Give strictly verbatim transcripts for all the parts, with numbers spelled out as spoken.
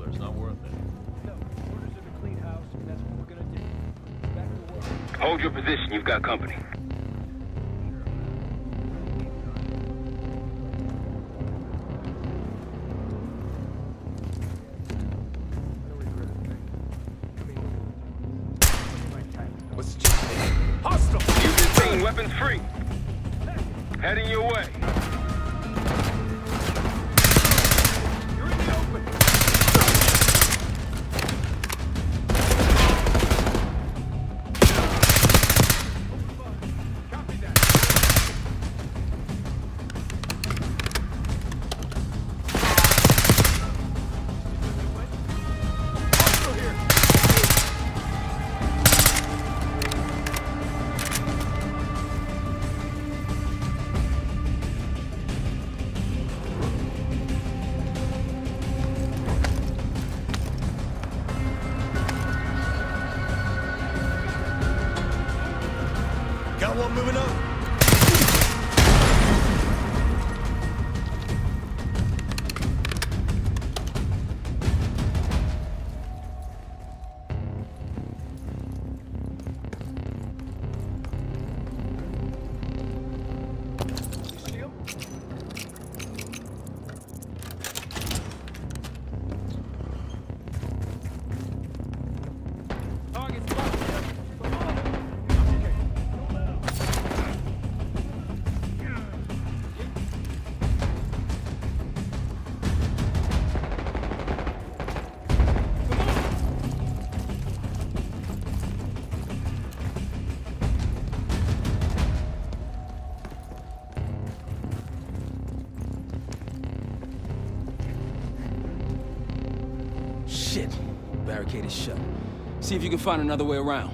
It's not worth it. No, orders of a clean house, and that's what we're gonna do. Back to work. Hold your position. You've got company. Hostile! You've been seen. Weapons free. Heading your way. You're in the open. Copy that. Hostile here. Got one moving up. You see him? Target's spotted. Come on. Okay. Don't let him. Shit. Barricade is shut. See if you can find another way around.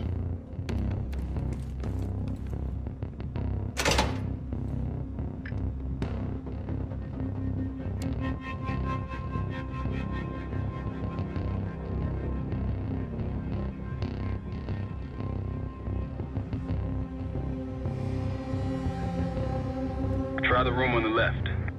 Try the room on the left.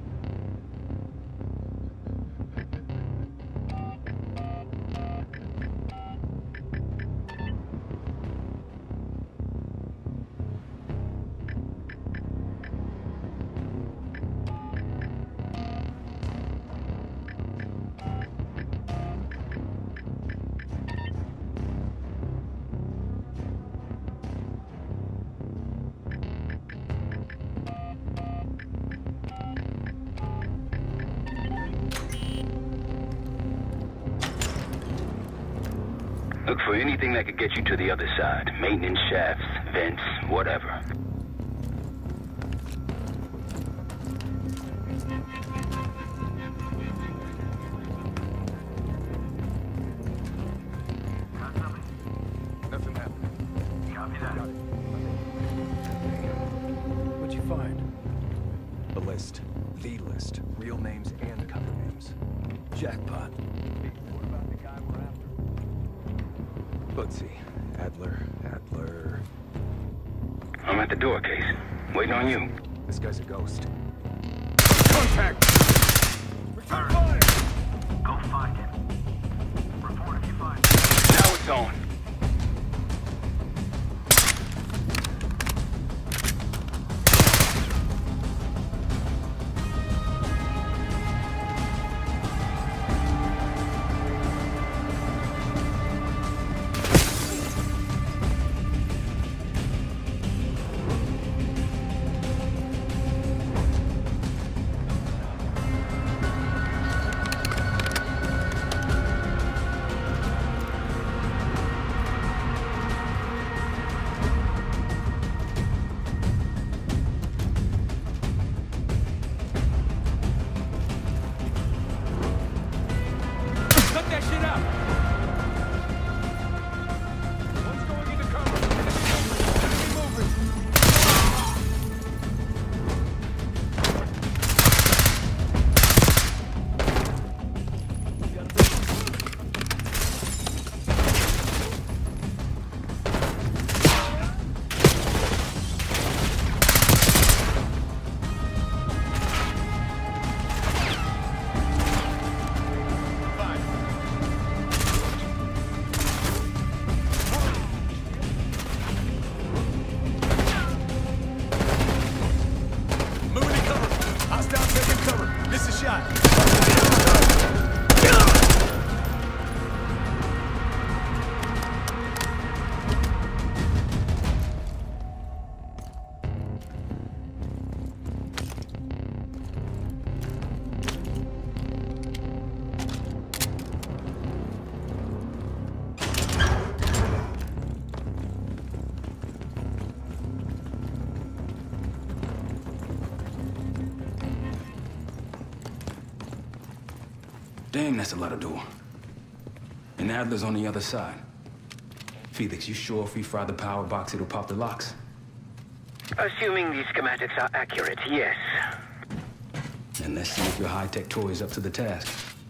Look for anything that could get you to the other side. Maintenance shafts, vents, whatever. Nothing happened. Copy that. What'd you find? The list. The list. Real names and cover names. Jackpot. What about the guy we're after? Let's see. Adler, Adler. I'm at the door, Case. Waiting on you. This guy's a ghost. Contact! Return fire! Go find him. Report if you find him. Now it's on. Damn, that's a lot of door. And Adler's on the other side. Felix, you sure if we fry the power box, it'll pop the locks? Assuming these schematics are accurate, yes. And let's see if your high-tech toy is up to the task.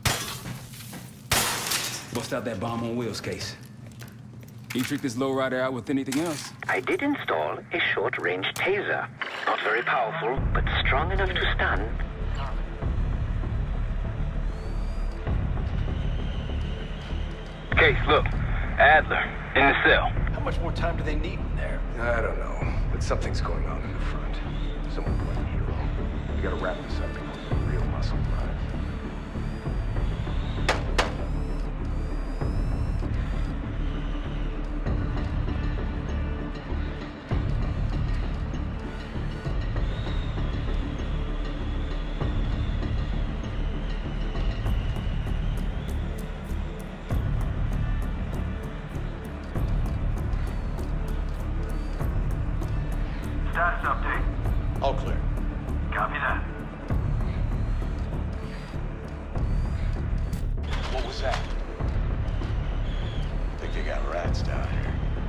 Bust out that bomb on wheels case. You trick this lowrider out with anything else? I did install a short-range taser. Not very powerful, but strong enough to stun. Case, look. Adler, in the cell. How much more time do they need in there? I don't know, but something's going on in the front. Someone playing a hero. We gotta wrap this up before the real muscle rise. Status update. All clear. Copy that. What was that? Think they got rats down here.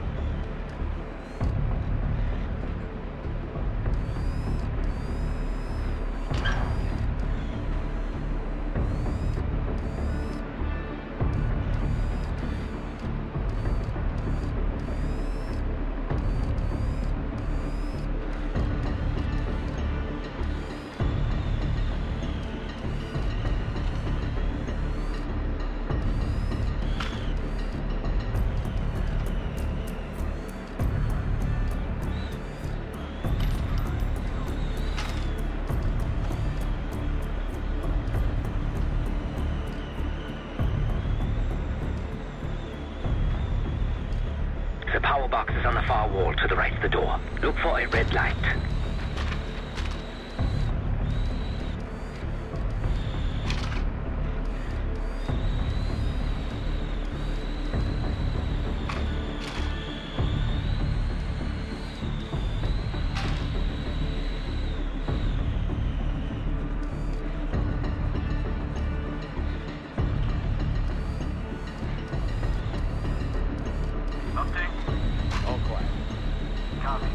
The power box is on the far wall to the right of the door. Look for a red light. Update. All quiet. Copy.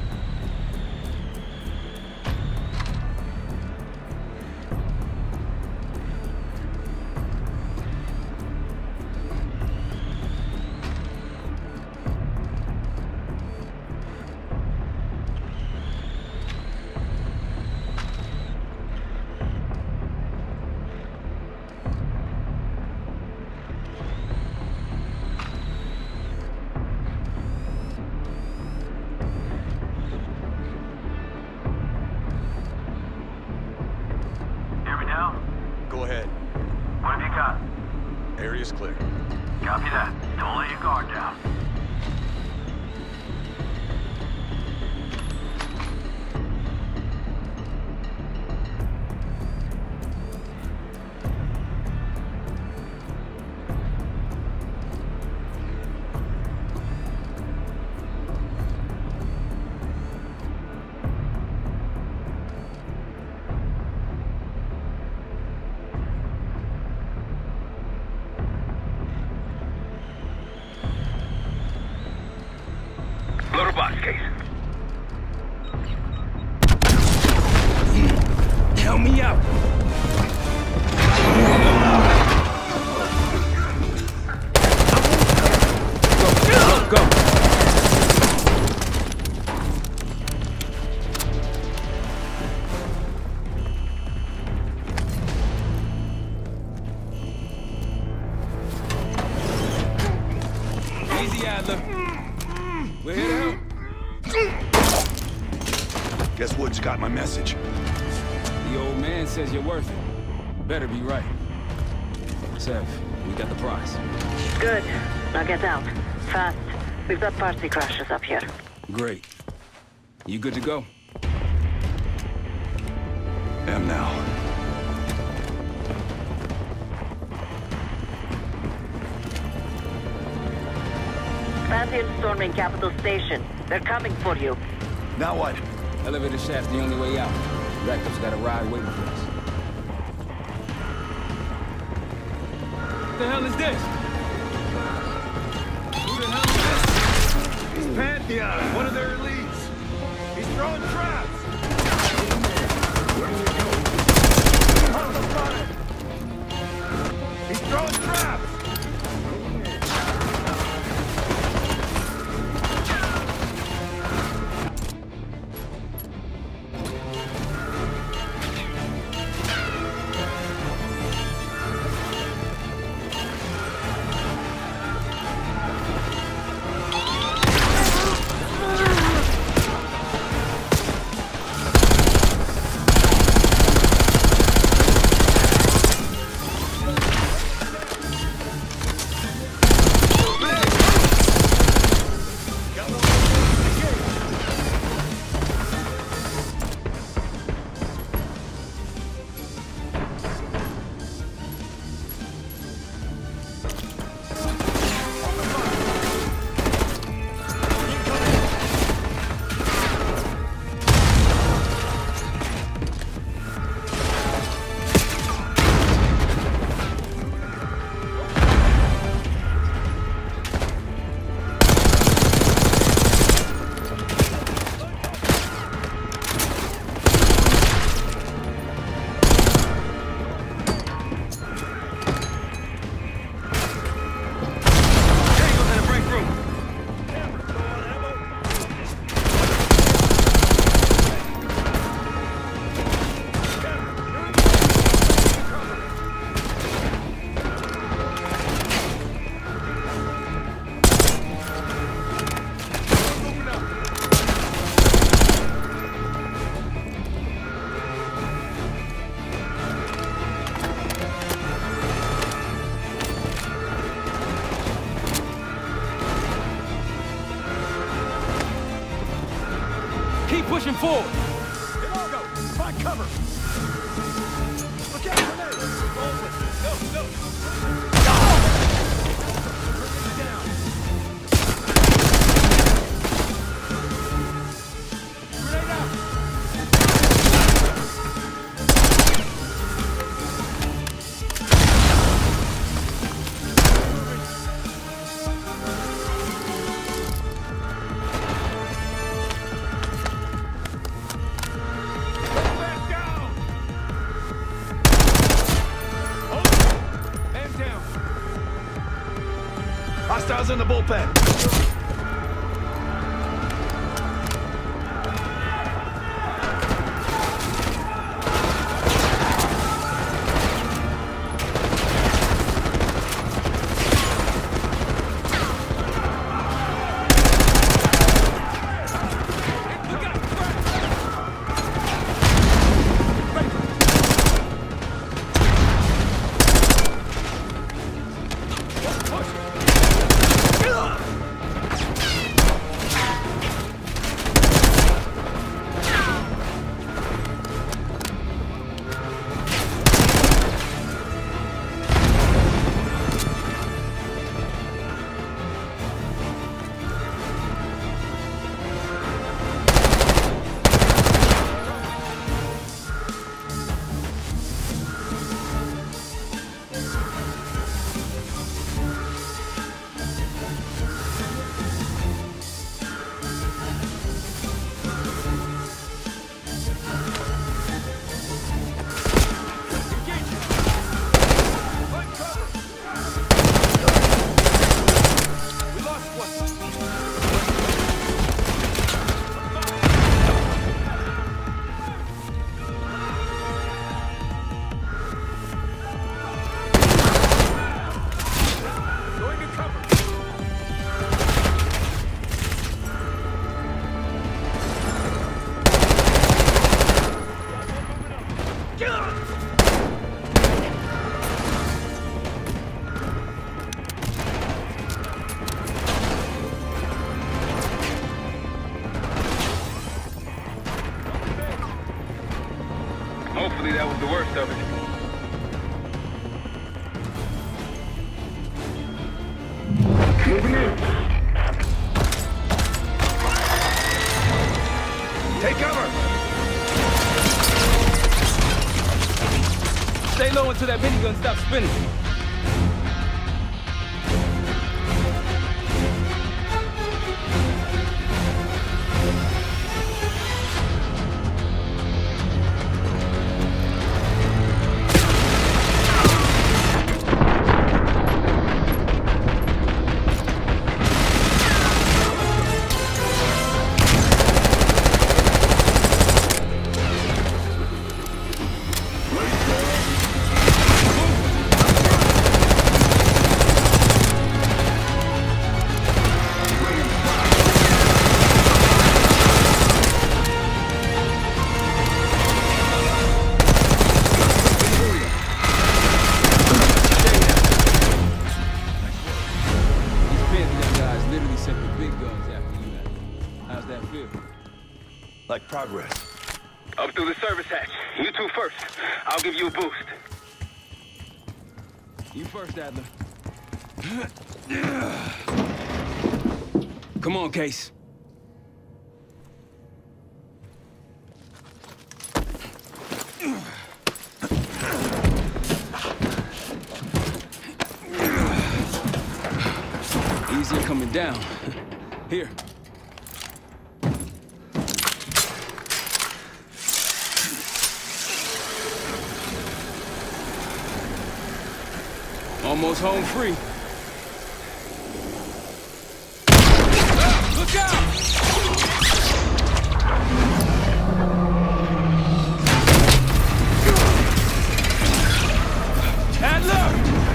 Hear me now? Go ahead. What have you got? Area's clear. Copy that. Don't let your guard down. Loader box case. Help me out! Go, go, go! Easy, Adler. We're here to help. Guess Wood's got my message. The old man says you're worth it. Better be right. Sev, we got the prize. Good. Now get out. Fast. We've got party crashes up here. Great. You good to go? Am now. Fancy storming Capitol Station. They're coming for you. Now what? Elevator shaft's the only way out. Rackup's got a ride waiting for us. What the hell is this? Who the hell is this? He's Pantheon, one of their elites. He's throwing traps. He's throwing traps. Keep pushing forward. Imago, find cover. Look out, grenade. Go, go. Down. Grenade out. Back down. Man down. Hostiles in the bullpen. Hopefully that was the worst of it. Moving in. Take cover. Stay low until that minigun stops spinning. progress? Up through the service hatch. You two first. I'll give you a boost. You first, Adler. Come on, Case. Easier coming down. Here. Almost home free. Look out! Adler!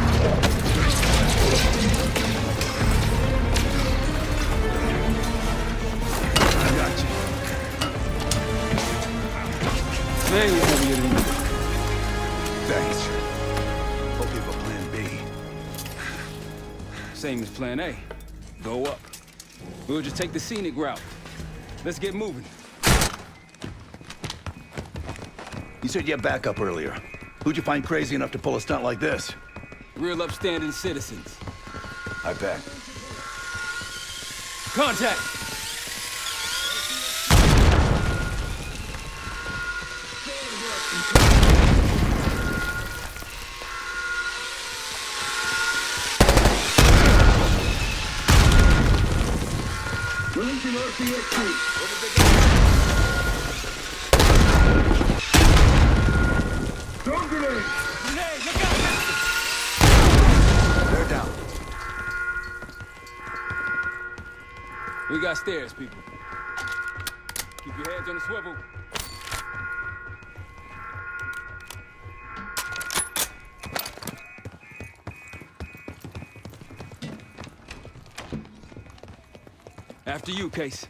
I got you. Man, you're heavier than me. Thanks. Hope you have a plan B. Same as plan A. Go up. We'll just take the scenic route. Let's get moving. You said you had backup earlier. Who'd you find crazy enough to pull a stunt like this? Real upstanding citizens. I bet. Contact! Releasing R C X T. Throw grenade! Grenade, look out! They're down. We got stairs, people. Keep your heads on the swivel. After you, Case.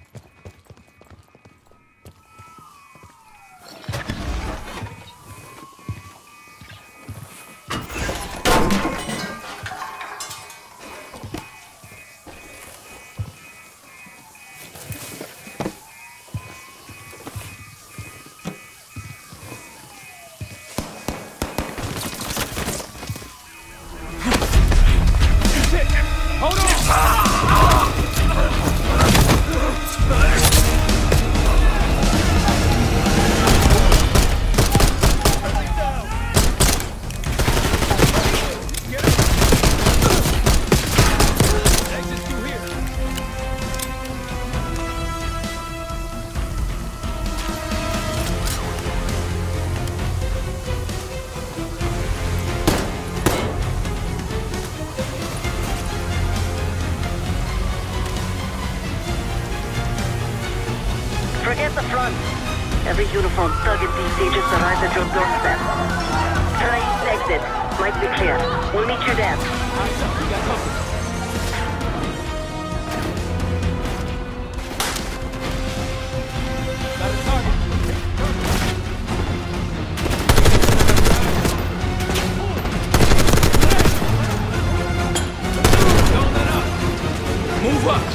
Hold on! Forget the front. Every uniformed thug in these stages arrives at your doorstep. Try east exit. Might be clear. We'll meet you there. We got company. Got a target. Don't let up. Move up.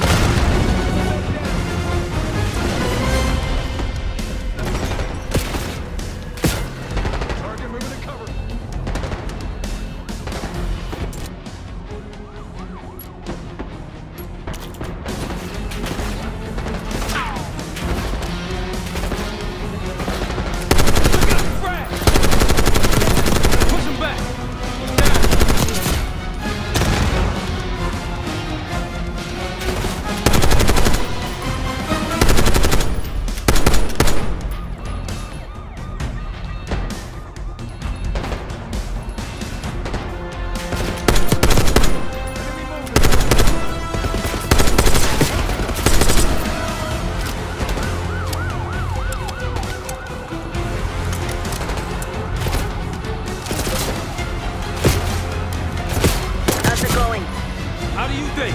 How do you think?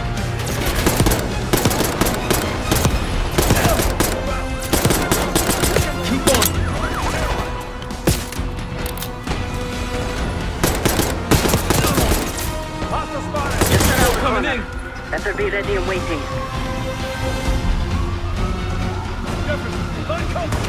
Keep on. Hostile spotted. Just around the Coming corner. in. Better be ready and waiting. Jefferson, line cover.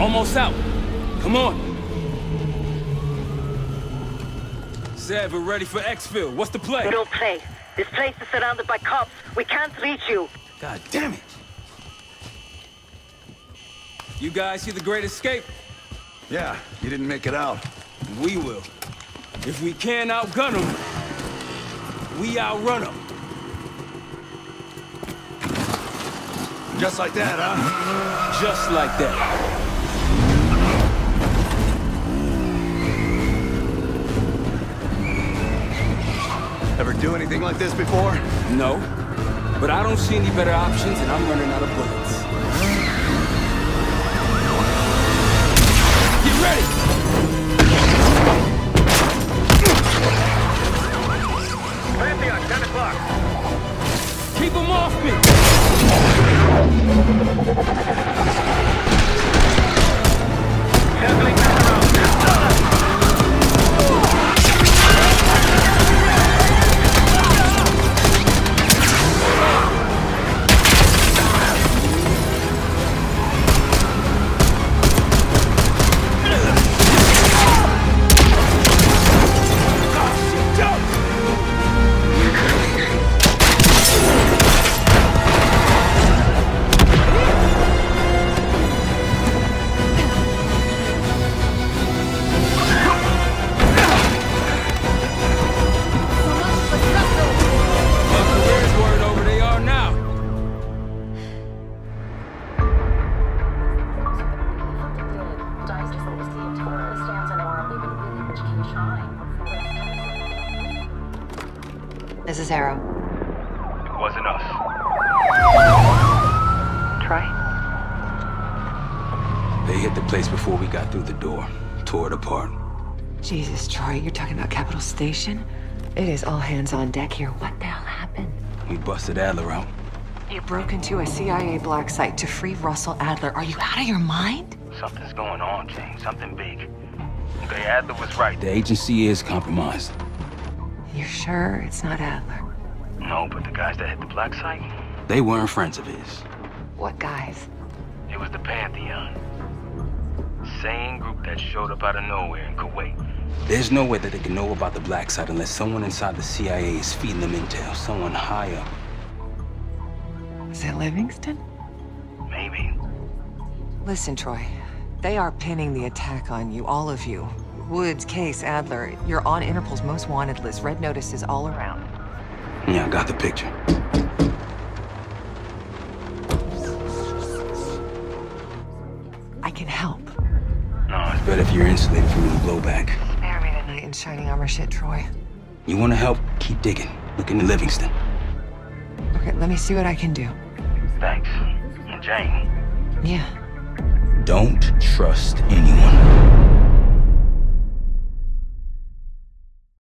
almost out. Come on. Said we're ready for Exfil. What's the play? We don't play. This place is surrounded by cops. We can't reach you. God damn it. You guys see the Great Escape? Yeah, you didn't make it out. We will. If we can't outgun them, we outrun them. Just like that, huh? Just like that. Ever do anything like this before? No, but I don't see any better options and I'm running out of bullets. Get ready! Pantheon, ten o'clock. Keep them off me! Circling back around. This is Arrow. It wasn't us. Troy? They hit the place before we got through the door. Tore it apart. Jesus, Troy, you're talking about Capital Station? It is all hands on deck here. What the hell happened? We busted Adler out. You broke into a C I A black site to free Russell Adler. Are you out of your mind? Something's going on, James. Something big. Okay, Adler was right. The agency is compromised. You're sure it's not Adler? No, but the guys that hit the black site? They weren't friends of his. What guys? It was the Pantheon. Same group that showed up out of nowhere in Kuwait. There's no way that they can know about the black site unless someone inside the C I A is feeding them intel. Someone high up. Is it Livingston? Maybe. Listen, Troy. They are pinning the attack on you, all of you. Woods, Case, Adler. You're on Interpol's most wanted list. Red notices all around. Yeah, I got the picture. I can help. No, it's better if you're insulated from any blowback. Spare me the knight in shining armor shit, Troy. You want to help? Keep digging. Look into Livingston. Okay, let me see what I can do. Thanks. And Jane. Yeah. Don't trust anyone.